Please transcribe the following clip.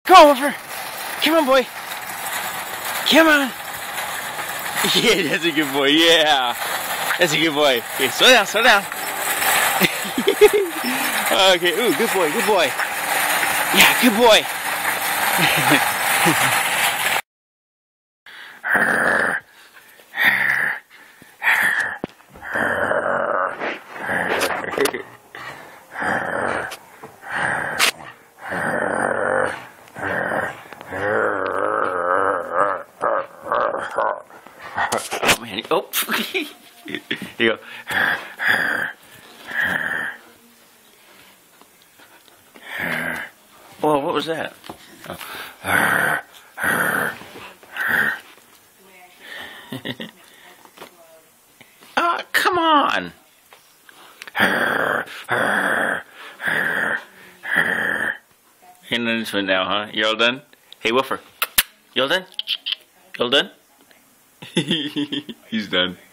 Come on, Woofer. Come on, boy. Come on. Yeah, that's a good boy. Yeah. That's a good boy. Okay, slow down, slow down. Okay, ooh, good boy, good boy. Yeah, good boy. Oh man, oh. Here you go. Oh, what was that? Oh, come on. And then this one now, huh? You all done? Hey, Woofer. You all done? You all done? He's done.